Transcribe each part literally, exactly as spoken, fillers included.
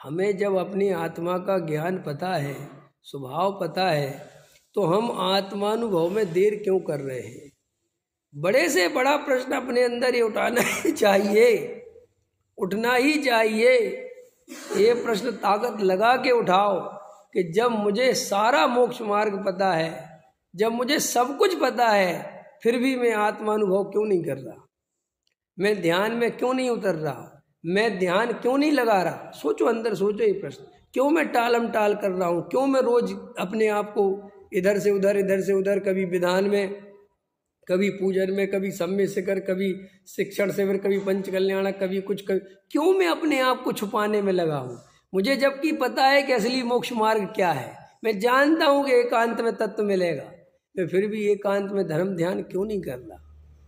हमें जब अपनी आत्मा का ज्ञान पता है, स्वभाव पता है, तो हम आत्मानुभव में देर क्यों कर रहे हैं? बड़े से बड़ा प्रश्न अपने अंदर ये उठाना ही चाहिए, उठना ही चाहिए। ये प्रश्न ताकत लगा के उठाओ कि जब मुझे सारा मोक्ष मार्ग पता है, जब मुझे सब कुछ पता है, फिर भी मैं आत्मानुभव क्यों नहीं कर रहा? मैं ध्यान में क्यों नहीं उतर रहा? मैं ध्यान क्यों नहीं लगा रहा? सोचो, अंदर सोचो ये प्रश्न। क्यों मैं टालम टाल कर रहा हूँ? क्यों मैं रोज अपने आप को इधर से उधर इधर से उधर, कभी विधान में, कभी पूजन में, कभी सम्य शिखर, कभी शिक्षण शिविर, कभी पंच कल्याणक, कभी कुछ, कभी क्यों मैं अपने आप को छुपाने में लगा हूँ? मुझे जबकि पता है कि असली मोक्ष मार्ग क्या है, मैं जानता हूँ कि एकांत में तत्व मिलेगा, मैं फिर भी एकांत में धर्म ध्यान क्यों नहीं कर रहा?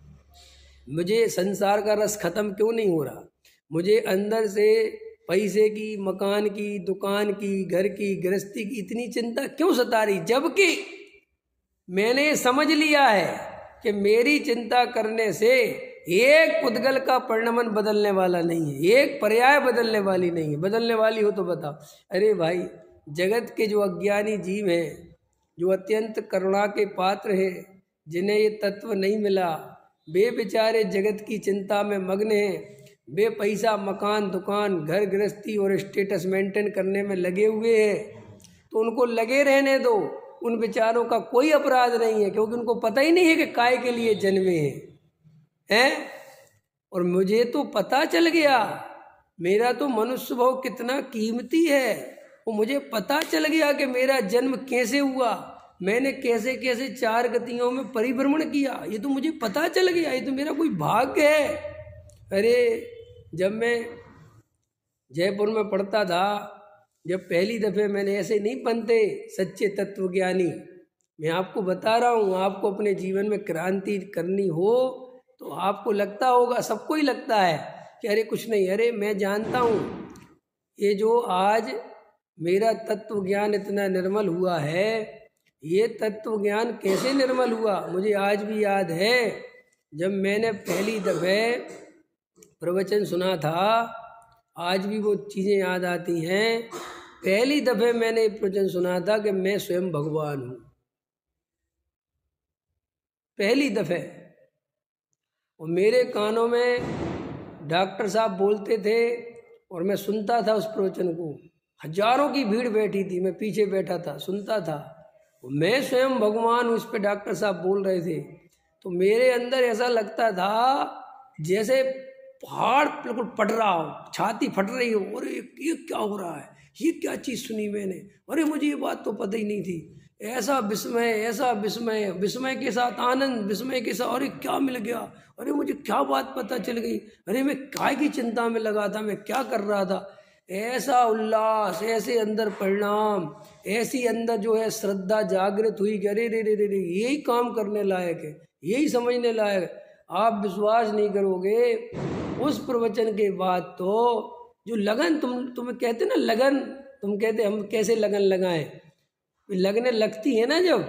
मुझे संसार का रस खत्म क्यों नहीं हो रहा? मुझे अंदर से पैसे की, मकान की, दुकान की, घर की, गृहस्थी की इतनी चिंता क्यों सता रही? जबकि मैंने समझ लिया है कि मेरी चिंता करने से एक पुद्गल का परिणमन बदलने वाला नहीं है, एक पर्याय बदलने वाली नहीं है। बदलने वाली हो तो बताओ। अरे भाई, जगत के जो अज्ञानी जीव हैं, जो अत्यंत करुणा के पात्र हैं, जिन्हें ये तत्व नहीं मिला, वे बेचारे जगत की चिंता में मग्न हैं। वे पैसा, मकान, दुकान, घर गृहस्थी और स्टेटस मेंटेन करने में लगे हुए हैं, तो उनको लगे रहने दो। उन बेचारों का कोई अपराध नहीं है, क्योंकि उनको पता ही नहीं है कि काय के लिए जन्मे हैं, हैं? और मुझे तो पता चल गया, मेरा तो मनुष्य भाव कितना कीमती है, वो मुझे पता चल गया कि मेरा जन्म कैसे हुआ, मैंने कैसे कैसे चार गतियों में परिभ्रमण किया, ये तो मुझे पता चल गया, ये तो मेरा कोई भाग्य है। अरे, जब मैं जयपुर में पढ़ता था, जब पहली दफ़े मैंने ऐसे नहीं बनते सच्चे तत्वज्ञानी, मैं आपको बता रहा हूँ, आपको अपने जीवन में क्रांति करनी हो तो आपको लगता होगा, सबको ही लगता है कि अरे कुछ नहीं, अरे मैं जानता हूँ ये जो आज मेरा तत्व ज्ञान इतना निर्मल हुआ है, ये तत्व ज्ञान कैसे निर्मल हुआ? मुझे आज भी याद है, जब मैंने पहली दफ़े प्रवचन सुना था, आज भी वो चीज़ें याद आती हैं। पहली दफ़े मैंने प्रवचन सुना था कि मैं स्वयं भगवान हूँ, पहली दफ़े। और मेरे कानों में डॉक्टर साहब बोलते थे और मैं सुनता था उस प्रवचन को। हजारों की भीड़ बैठी थी, मैं पीछे बैठा था, सुनता था। मैं स्वयं भगवान हूँ, इस पे डॉक्टर साहब बोल रहे थे, तो मेरे अंदर ऐसा लगता था जैसे पहाड़ बिल्कुल फट रहा हो, छाती फट रही हो। अरे ये क्या हो रहा है, ये क्या चीज़ सुनी मैंने, अरे मुझे ये बात तो पता ही नहीं थी। ऐसा विस्मय, ऐसा विस्मय, विस्मय के साथ आनंद, विस्मय के साथ अरे क्या मिल गया, अरे मुझे क्या बात पता चल गई, अरे मैं काय की चिंता में लगा था, मैं क्या कर रहा था। ऐसा उल्लास, ऐसे अंदर परिणाम, ऐसी अंदर जो है श्रद्धा जागृत हुई कि अरे रे रे रे रे यही काम करने लायक है, यही समझने लायक है। आप विश्वास नहीं करोगे, उस प्रवचन के बाद तो जो लगन, तुम तुम्हें कहते ना लगन, तुम कहते हम कैसे लगन लगाएं, लगने लगती है ना। जब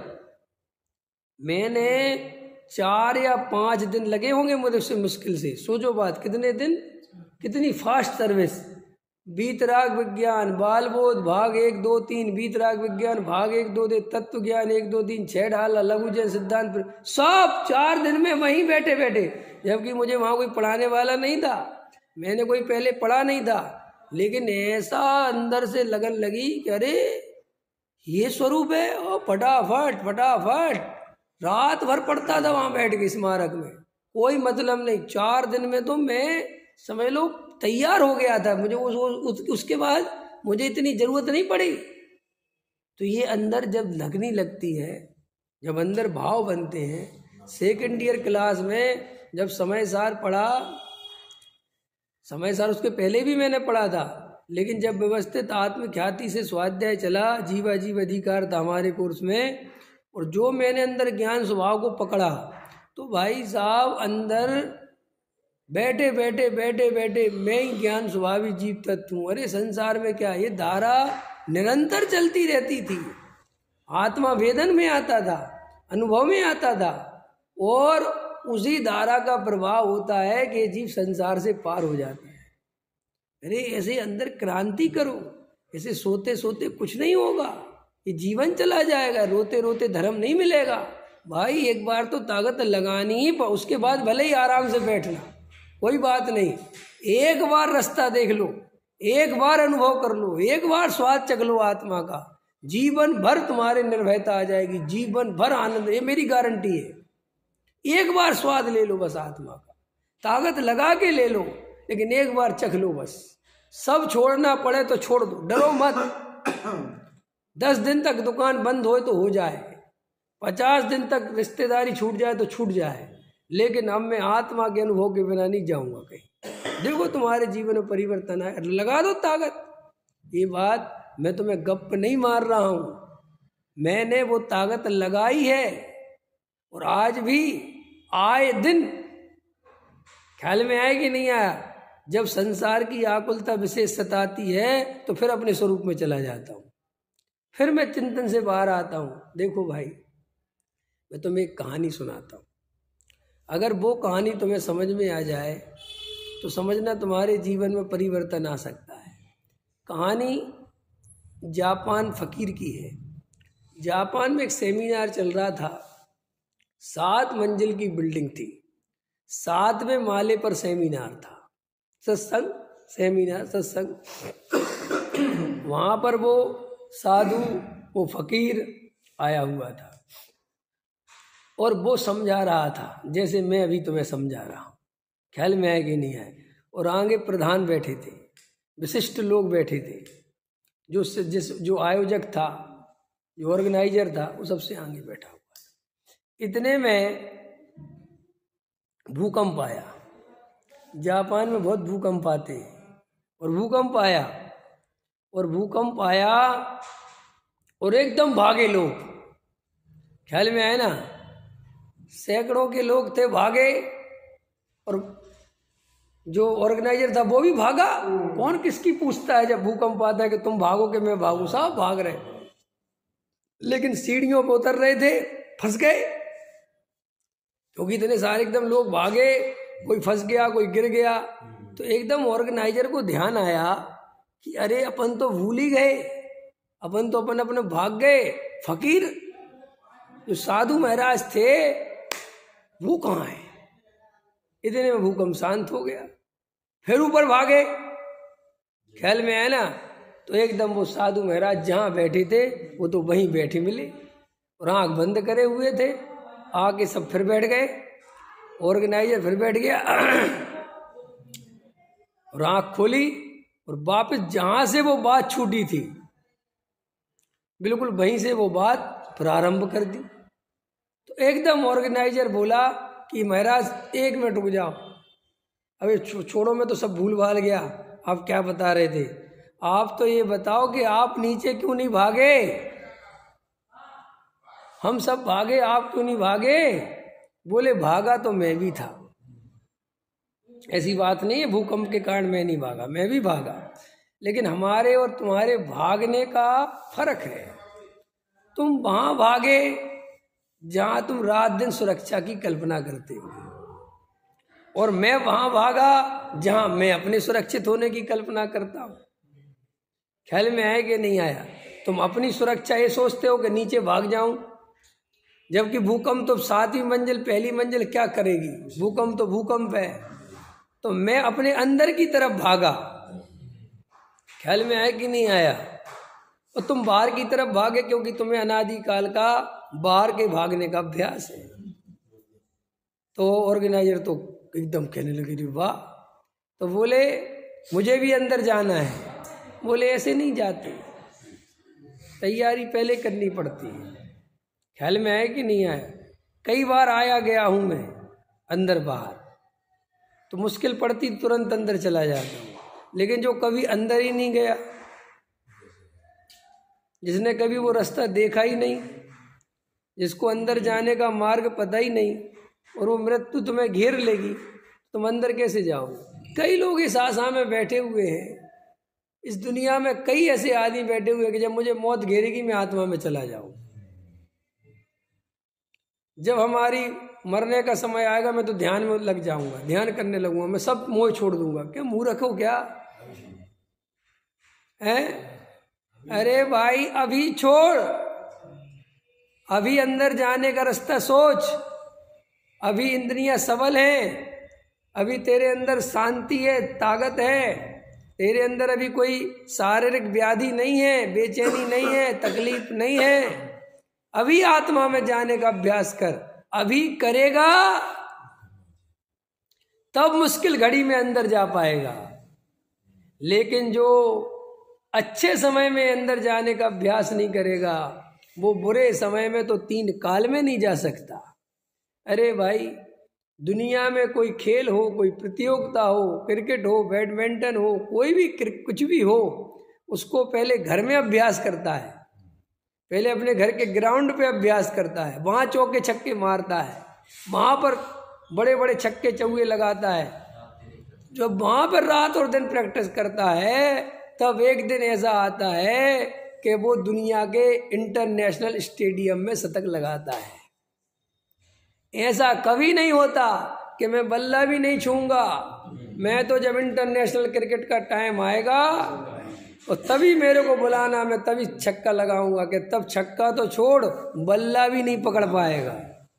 मैंने चार या पाँच दिन लगे होंगे मुझे से मुश्किल से, सोचो बात, कितने दिन, कितनी फास्ट सर्विस। बीतराग विज्ञान, बालबोध भाग एक दो तीन, बीतराग विज्ञान भाग एक दो दे, तत्व ज्ञान एक दो तीन, छह ढाला, लघु जैन सिद्धांत, सब चार दिन में वहीं बैठे बैठे। जबकि मुझे वहाँ कोई पढ़ाने वाला नहीं था, मैंने कोई पहले पढ़ा नहीं था, लेकिन ऐसा अंदर से लगन लगी कि अरे ये स्वरूप है। और फटाफट फटाफट रात भर पढ़ता था वहाँ बैठ के स्मारक में, कोई मतलब नहीं। चार दिन में तो मैं समझ लो तैयार हो गया था। मुझे उस, उस, उसके बाद मुझे इतनी ज़रूरत नहीं पड़ी। तो ये अंदर जब लगनी लगती है, जब अंदर भाव बनते हैं। सेकेंड ईयर क्लास में जब समय सार पढ़ा, समय सार उसके पहले भी मैंने पढ़ा था, लेकिन जब व्यवस्थित आत्मख्याति से स्वाध्याय चला, जीवा जीव अधिकार था हमारे कोर्स में, और जो मैंने अंदर ज्ञान स्वभाव को पकड़ा, तो भाई साहब अंदर बैठे बैठे बैठे बैठे मैं ही ज्ञान स्वभावी जीव तत्व हूँ। अरे संसार में क्या, ये धारा निरंतर चलती रहती थी, आत्मा वेदन में आता था, अनुभव में आता था, और उसी धारा का प्रभाव होता है कि जीव संसार से पार हो जाता है। अरे ऐसे अंदर क्रांति करो, ऐसे सोते सोते कुछ नहीं होगा, ये जीवन चला जाएगा, रोते रोते धर्म नहीं मिलेगा भाई। एक बार तो ताकत लगानी ही, उसके बाद भले ही आराम से बैठना, कोई बात नहीं। एक बार रास्ता देख लो, एक बार अनुभव कर लो, एक बार स्वाद चख लो आत्मा का, जीवन भर तुम्हारे निर्भयता आ जाएगी, जीवन भर आनंद, ये मेरी गारंटी है। एक बार स्वाद ले लो बस आत्मा का, ताकत लगा के ले लो, लेकिन एक बार चख लो बस। सब छोड़ना पड़े तो छोड़ दो, डरो मत। दस दिन तक दुकान बंद हो तो हो जाए, पचास दिन तक रिश्तेदारी छूट जाए तो छूट जाए, लेकिन अब मैं आत्मा के अनुभव के बिना नहीं जाऊंगा कहीं। देखो तुम्हारे जीवन में परिवर्तन आए, लगा दो ताकत। ये बात मैं तुम्हें गप नहीं मार रहा हूं, मैंने वो ताकत लगाई है, और आज भी आए दिन, ख्याल में आए कि नहीं आया, जब संसार की आकुलता विशेष सताती है तो फिर अपने स्वरूप में चला जाता हूँ, फिर मैं चिंतन से बाहर आता हूँ। देखो भाई, मैं तुम्हें एक कहानी सुनाता हूँ, अगर वो कहानी तुम्हें समझ में आ जाए तो समझना तुम्हारे जीवन में परिवर्तन आ सकता है। कहानी जापान फकीर की है। जापान में एक सेमिनार चल रहा था, सात मंजिल की बिल्डिंग थी, सातवें माले पर सेमिनार था, सत्संग सेमिनार सत्संग। वहाँ पर वो साधु, वो फकीर आया हुआ था और वो समझा रहा था जैसे मैं अभी तुम्हें समझा रहा हूँ, ख्याल में आए कि नहीं आए। और आगे प्रधान बैठे थे, विशिष्ट लोग बैठे थे, जो जिस जो आयोजक था, जो ऑर्गेनाइजर था, वो सबसे आगे बैठा हुआ था। इतने में भूकंप आया। जापान में बहुत भूकंप आते हैं, और भूकंप आया और भूकंप आया और एकदम भागे लोग, ख्याल में आए ना, सैकड़ों के लोग थे, भागे। और जो ऑर्गेनाइजर था वो भी भागा। कौन किसकी पूछता है जब भूकंप आता है कि तुम भागो कि मैं भागूं, सब भाग रहे, लेकिन सीढ़ियों पर उतर रहे थे, फंस गए, क्योंकि इतने सारे एकदम लोग भागे, कोई फंस गया, कोई गिर गया। तो एकदम ऑर्गेनाइजर को ध्यान आया कि अरे अपन तो भूल ही गए, अपन तो अपन अपने भाग गए, फकीर जो साधु महाराज थे वो कहाँ है। इतने में भूकंप शांत हो गया, फिर ऊपर भागे, ख्याल में आया ना। तो एकदम वो साधु महाराज जहाँ बैठे थे वो तो वहीं बैठे मिले, और आँख बंद करे हुए थे, आके सब फिर बैठ गए, ऑर्गेनाइजर फिर बैठ गया और आँख खोली और वापस जहाँ से वो बात छूटी थी बिल्कुल वहीं से वो बात प्रारंभ कर दी। तो एकदम ऑर्गेनाइजर बोला कि महाराज एक मिनट रुक जाओ, अबे छो, छोड़ो, मैं तो सब भूल भाल गया, आप क्या बता रहे थे। आप तो ये बताओ कि आप नीचे क्यों नहीं भागे, हम सब भागे, आप क्यों नहीं भागे। बोले भागा तो मैं भी था, ऐसी बात नहीं है भूकंप के कारण मैं नहीं भागा, मैं भी भागा, लेकिन हमारे और तुम्हारे भागने का फर्क है। तुम वहां भागे जहां तुम रात दिन सुरक्षा की कल्पना करते हो, और मैं वहां भागा जहां मैं अपने सुरक्षित होने की कल्पना करता हूं। ख्याल में आया कि नहीं आया। तुम अपनी सुरक्षा ये सोचते हो कि नीचे भाग जाऊं, जबकि भूकंप तो सातवीं मंजिल, पहली मंजिल क्या करेगी, भूकंप तो भूकंप है। तो मैं अपने अंदर की तरफ भागा, ख्याल में आया कि नहीं आया। और तुम बाहर की तरफ भागे क्योंकि तुम्हें अनादि काल का बाहर के भागने का अभ्यास है। तो ऑर्गेनाइजर तो एकदम कहने लगे रे वाह। तो बोले मुझे भी अंदर जाना है। बोले ऐसे नहीं जाते, तैयारी पहले करनी पड़ती है। ख्याल में आया कि नहीं आया। कई बार आया गया हूं मैं अंदर बाहर, तो मुश्किल पड़ती तुरंत अंदर चला जाता हूँ, लेकिन जो कभी अंदर ही नहीं गया, जिसने कभी वो रास्ता देखा ही नहीं, जिसको अंदर जाने का मार्ग पता ही नहीं, और वो मृत्यु तुम्हें घेर लेगी, तुम अंदर कैसे जाओगे। कई लोग इस आशा में बैठे हुए हैं, इस दुनिया में कई ऐसे आदमी बैठे हुए हैं कि जब मुझे मौत घेरेगी मैं आत्मा में चला जाऊं, जब हमारी मरने का समय आएगा मैं तो ध्यान में लग जाऊंगा, ध्यान करने लगूंगा, मैं सब मोह छोड़ दूंगा। क्या मूर्ख हो क्या, है? अरे भाई अभी छोड़, अभी अंदर जाने का रास्ता सोच, अभी इंद्रियां सबल हैं, अभी तेरे अंदर शांति है, ताकत है, तेरे अंदर अभी कोई शारीरिक व्याधि नहीं है, बेचैनी नहीं है, तकलीफ नहीं है। अभी आत्मा में जाने का अभ्यास कर, अभी करेगा तब मुश्किल घड़ी में अंदर जा पाएगा। लेकिन जो अच्छे समय में अंदर जाने का अभ्यास नहीं करेगा, वो बुरे समय में तो तीन काल में नहीं जा सकता। अरे भाई, दुनिया में कोई खेल हो, कोई प्रतियोगिता हो, क्रिकेट हो, बैडमिंटन हो, कोई भी कुछ भी हो, उसको पहले घर में अभ्यास करता है, पहले अपने घर के ग्राउंड पे अभ्यास करता है, वहाँ चौके छक्के मारता है, वहाँ पर बड़े बड़े छक्के चौके लगाता है। जब वहाँ पर रात और दिन प्रैक्टिस करता है, तब एक दिन ऐसा आता है कि वो दुनिया के इंटरनेशनल स्टेडियम में शतक लगाता है। ऐसा कभी नहीं होता कि मैं बल्ला भी नहीं छूंगा, मैं तो जब इंटरनेशनल क्रिकेट का टाइम आएगा और तभी मेरे को बुलाना, मैं तभी छक्का लगाऊंगा, कि तब छक्का तो छोड़, बल्ला भी नहीं पकड़ पाएगा।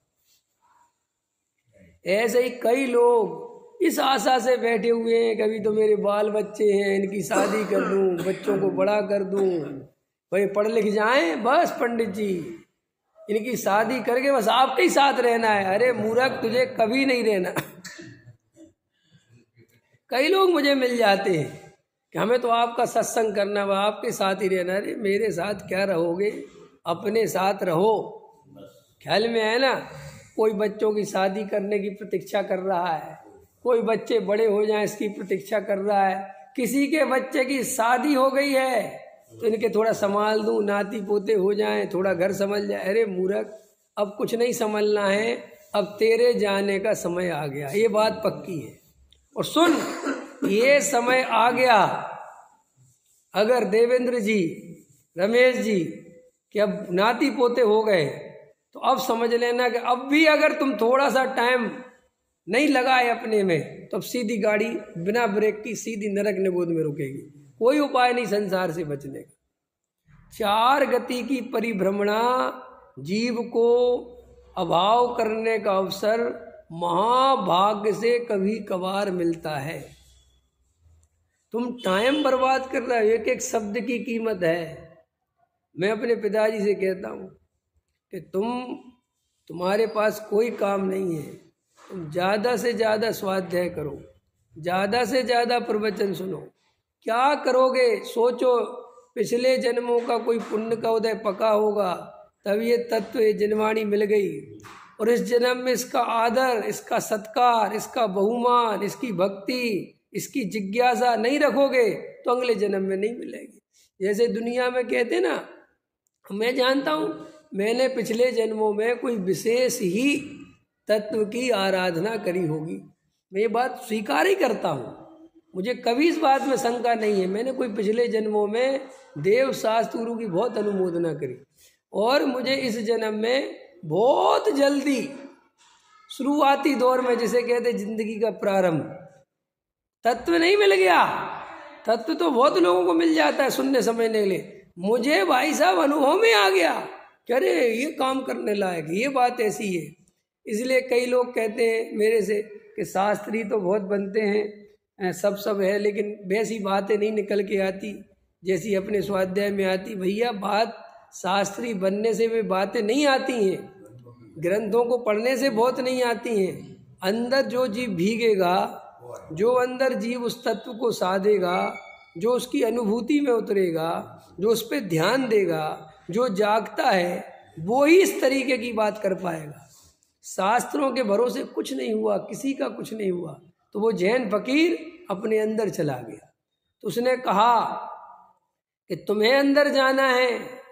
ऐसे ही कई लोग इस आशा से बैठे हुए हैं, कभी तो मेरे बाल बच्चे हैं, इनकी शादी कर दूं, बच्चों को बड़ा कर दूं, भाई पढ़ लिख जाएं बस पंडित जी, इनकी शादी करके बस आपके ही साथ रहना है। अरे मूर्ख, तुझे कभी नहीं रहना। कई लोग मुझे मिल जाते हैं कि हमें तो आपका सत्संग करना है, आपके साथ ही रहना। अरे मेरे साथ क्या रहोगे, अपने साथ रहो। ख्याल में है ना? कोई बच्चों की शादी करने की प्रतीक्षा कर रहा है, कोई बच्चे बड़े हो जाएं इसकी प्रतीक्षा कर रहा है, किसी के बच्चे की शादी हो गई है तो इनके थोड़ा संभाल दूं, नाती पोते हो जाएं, थोड़ा घर संभल जाए। अरे मूर्ख, अब कुछ नहीं संभलना है, अब तेरे जाने का समय आ गया, ये बात पक्की है। और सुन, ये समय आ गया, अगर देवेंद्र जी, रमेश जी कि अब नाती पोते हो गए, तो अब समझ लेना कि अब भी अगर तुम थोड़ा सा टाइम नहीं लगाए अपने में, तो अब सीधी गाड़ी बिना ब्रेक की सीधी नरक निगोद में रुकेगी। कोई उपाय नहीं संसार से बचने का। चार गति की परिभ्रमणा जीव को अभाव करने का अवसर महाभाग्य से कभी कभार मिलता है। तुम टाइम बर्बाद कर रहे हो, एक एक शब्द की कीमत है। मैं अपने पिताजी से कहता हूँ कि तुम तुम्हारे पास कोई काम नहीं है, तुम ज़्यादा से ज़्यादा स्वाध्याय करो, ज़्यादा से ज़्यादा प्रवचन सुनो। क्या करोगे सोचो, पिछले जन्मों का कोई पुण्य का उदय पका होगा, तब ये तत्व, ये जनवाणी मिल गई, और इस जन्म में इसका आदर, इसका सत्कार, इसका बहुमान, इसकी भक्ति, इसकी जिज्ञासा नहीं रखोगे तो अगले जन्म में नहीं मिलेगी। जैसे दुनिया में कहते ना, मैं जानता हूँ मैंने पिछले जन्मों में कोई विशेष ही तत्व की आराधना करी होगी, मैं ये बात स्वीकार ही करता हूँ, मुझे कभी इस बात में शंका नहीं है। मैंने कोई पिछले जन्मों में देव शास्त्र गुरु की बहुत अनुमोदना करी, और मुझे इस जन्म में बहुत जल्दी शुरुआती दौर में, जिसे कहते जिंदगी का प्रारंभ, तत्व नहीं मिल गया। तत्व तो बहुत लोगों को मिल जाता है सुनने समझने के लिए, मुझे भाई साहब अनुभव में आ गया कि अरे ये काम करने लायक, ये बात ऐसी है। इसलिए कई लोग कहते हैं मेरे से कि शास्त्री तो बहुत बनते हैं, सब सब है, लेकिन वैसी बातें नहीं निकल के आती जैसी अपने स्वाध्याय में आती। भैया, बात शास्त्री बनने से वे बातें नहीं आती हैं, ग्रंथों को पढ़ने से बहुत नहीं आती हैं। अंदर जो जीव भीगेगा, जो अंदर जीव उस तत्व को साधेगा, जो उसकी अनुभूति में उतरेगा, जो उस पर ध्यान देगा, जो जागता है, वो ही इस तरीके की बात कर पाएगा। शास्त्रों के भरोसे कुछ नहीं हुआ, किसी का कुछ नहीं हुआ, तो वो जैन फकीर अपने अंदर चला गया। तो उसने कहा कि तुम्हें अंदर जाना है,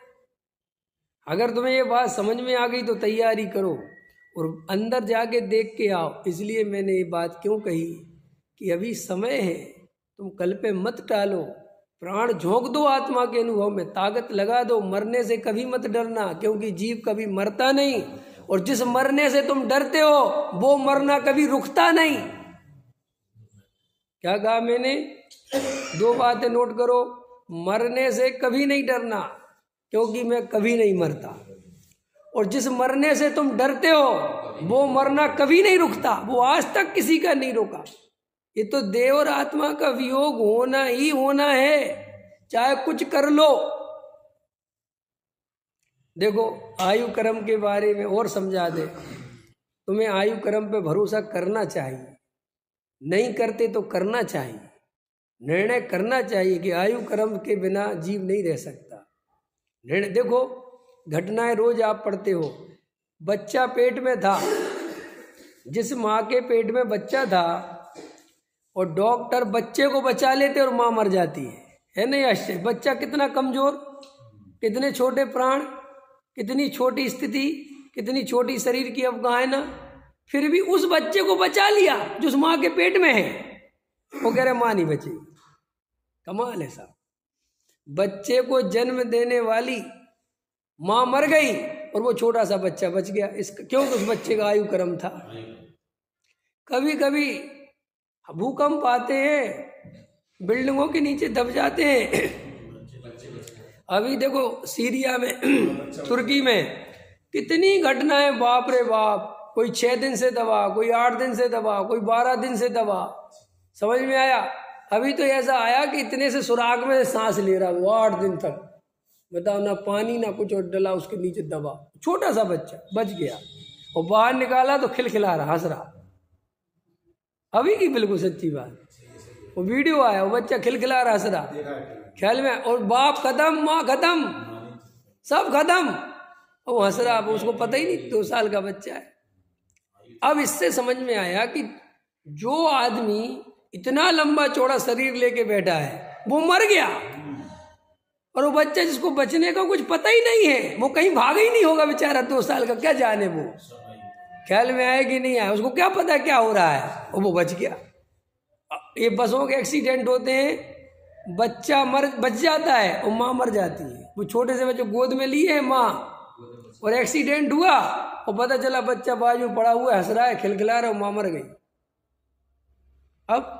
अगर तुम्हें ये बात समझ में आ गई तो तैयारी करो और अंदर जाके देख के आओ। इसलिए मैंने ये बात क्यों कही कि अभी समय है, तुम कल पे मत टालो, प्राण झोंक दो आत्मा के अनुभव में, ताकत लगा दो, मरने से कभी मत डरना, क्योंकि जीव कभी मरता नहीं, और जिस मरने से तुम डरते हो वो मरना कभी रुकता नहीं। क्या कहा मैंने? दो बातें नोट करो, मरने से कभी नहीं डरना, क्योंकि मैं कभी नहीं मरता। और जिस मरने से तुम डरते हो वो मरना कभी नहीं रुकता, वो आज तक किसी का नहीं रोका। ये तो देह और आत्मा का वियोग होना ही होना है, चाहे कुछ कर लो। देखो आयु कर्म के बारे में और समझा दे, तुम्हें आयु कर्म पे भरोसा करना चाहिए, नहीं करते तो करना चाहिए, निर्णय करना चाहिए कि आयु कर्म के बिना जीव नहीं रह सकता। निर्णय देखो, घटनाएं रोज आप पढ़ते हो। बच्चा पेट में था, जिस माँ के पेट में बच्चा था और डॉक्टर बच्चे को बचा लेते और माँ मर जाती है, है नहीं आश्चर्य? बच्चा कितना कमजोर, कितने छोटे प्राण, कितनी छोटी स्थिति, कितनी छोटी शरीर की अवगाहना, फिर भी उस बच्चे को बचा लिया जो उस माँ के पेट में है। वो कह रहे माँ नहीं बची। कमाल है साहब, बच्चे को जन्म देने वाली माँ मर गई और वो छोटा सा बच्चा बच गया। इसका क्यों? उस बच्चे का आयु कर्म था। कभी कभी भूकंप आते हैं, बिल्डिंगों के नीचे दब जाते हैं। अभी देखो सीरिया में, तुर्की में कितनी घटनाएं, बाप रे बाप। कोई छह दिन से दबा, कोई आठ दिन से दबा, कोई बारह दिन से दबा। समझ में आया? अभी तो ऐसा आया कि इतने से सुराग में सांस ले रहा वो आठ दिन तक, बताओ, ना पानी ना कुछ, और डला उसके नीचे दबा, छोटा सा बच्चा बच गया। और बाहर निकाला तो खिलखिला रहा, हंस रहा। अभी की बिल्कुल सच्ची बात, वो वीडियो आया, वो बच्चा खिलखिला रहा, हंस रहा ख्याल में, और बाप खत्म, माँ खत्म, सब खत्म, वो हंस रहा। अब उसको पता ही नहीं, दो साल का बच्चा है। अब इससे समझ में आया कि जो आदमी इतना लंबा चौड़ा शरीर लेके बैठा है वो मर गया, और वो बच्चा जिसको बचने का कुछ पता ही नहीं है, वो कहीं भागा ही नहीं होगा बेचारा, दो साल का, क्या जाने वो ख्याल में आया कि नहीं आया, उसको क्या पता क्या हो रहा है, और वो बच गया। ये बसों के एक्सीडेंट होते हैं, बच्चा मर बच जाता है और माँ मर जाती है। वो छोटे से बच्चे गोद में लिए है माँ, और एक्सीडेंट हुआ और पता चला बच्चा बाजू पड़ा हुआ हंस रहा है, खिलखिला रहा है, माँ मर गई। अब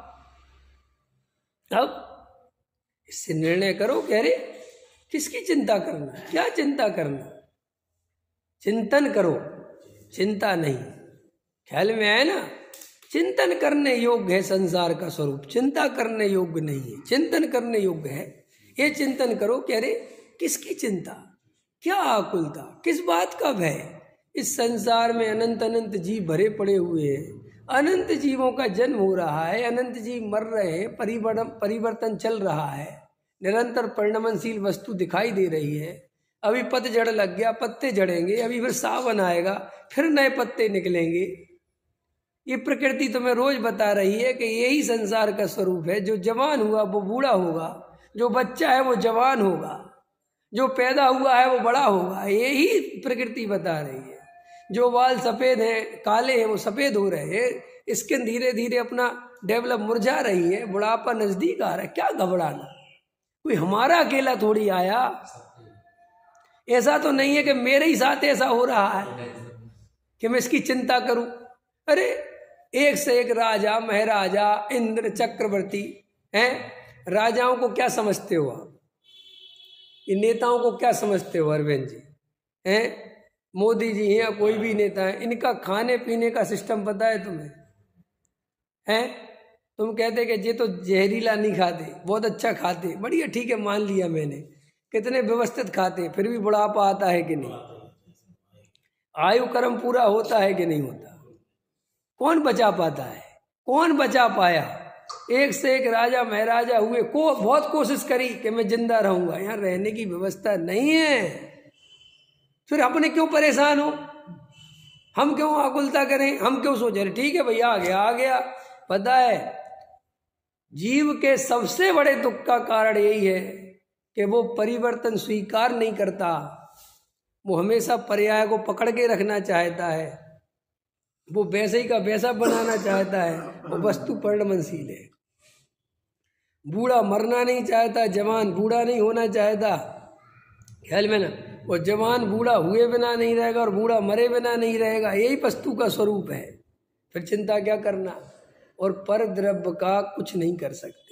अब इससे निर्णय करो, कह रहे किसकी चिंता करना, क्या चिंता करना, चिंतन करो, चिंता नहीं। ख्याल में आया ना? चिंतन करने योग्य है संसार का स्वरूप, चिंता करने योग्य नहीं है, चिंतन करने योग्य है। ये चिंतन करो, कह रहे किसकी चिंता, क्या आकुलता, किस बात का भय। इस संसार में अनंत अनंत जीव भरे पड़े हुए हैं, अनंत जीवों का जन्म हो रहा है, अनंत जीव मर रहे हैं, परिवर्तन परिवर्तन चल रहा है, निरंतर परिणमनशील वस्तु दिखाई दे रही है। अभी पतझड़ लग गया, पत्ते झड़ेंगे, अभी फिर सावन आएगा, फिर नए पत्ते निकलेंगे। ये प्रकृति तुम्हें रोज बता रही है कि यही संसार का स्वरूप है। जो जवान हुआ वो बूढ़ा होगा, जो बच्चा है वो जवान होगा, जो पैदा हुआ है वो बड़ा होगा, यही प्रकृति बता रही है। जो बाल सफ़ेद हैं, काले हैं, वो सफ़ेद हो रहे हैं, स्किन धीरे धीरे अपना डेवलप मुरझा रही है, बुढ़ापा नज़दीक आ रहा है, क्या घबराना। कोई हमारा अकेला थोड़ी आया, ऐसा तो नहीं है कि मेरे ही साथ ऐसा हो रहा है कि मैं इसकी चिंता करूं। अरे एक से एक राजा, महाराजा, इंद्र, चक्रवर्ती हैं। राजाओं को क्या समझते हो आप, इन नेताओं को क्या समझते हो अरविंद जी हैं, मोदी जी हैं या कोई भी नेता है, इनका खाने पीने का सिस्टम पता है तुम्हें? हैं तुम कहते कि ये तो जहरीला नहीं खाते, बहुत अच्छा खाते, बढ़िया, ठीक है, मान लिया मैंने, कितने व्यवस्थित खाते, फिर भी बुढ़ापा आता है कि नहीं, आयु कर्म पूरा होता है कि नहीं होता, कौन बचा पाता है, कौन बचा पाया? एक से एक राजा महाराजा हुए, को बहुत कोशिश करी कि मैं जिंदा रहूंगा, यहाँ रहने की व्यवस्था नहीं है, फिर अपने क्यों परेशान हो, हम क्यों आकुलता करें, हम क्यों सोचे ठीक है भैया आ गया आ गया। पता है जीव के सबसे बड़े दुख का कारण यही है कि वो परिवर्तन स्वीकार नहीं करता, वो हमेशा पर्याय को पकड़ के रखना चाहता है, वो वैसे ही का वैसा बनाना चाहता है, वो वस्तु परिणमनशील है। बूढ़ा मरना नहीं चाहता, जवान बूढ़ा नहीं होना चाहता, ख्याल में ना, वो जवान बूढ़ा हुए बिना नहीं रहेगा और बूढ़ा मरे बिना नहीं रहेगा, यही वस्तु का स्वरूप है। फिर चिंता क्या करना, और पर द्रव्य का कुछ नहीं कर सकता।